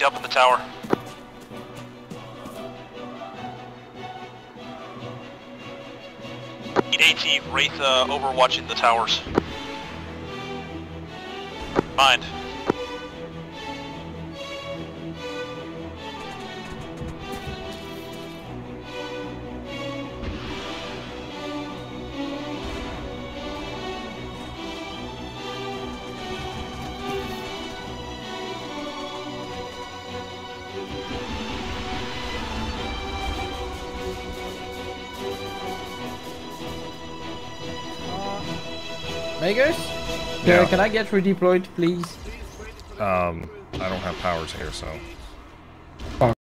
meet up in the tower. AT, Wraith overwatching the towers. Mind. Vegas? Yeah. Can I get redeployed, please? I don't have powers here, so.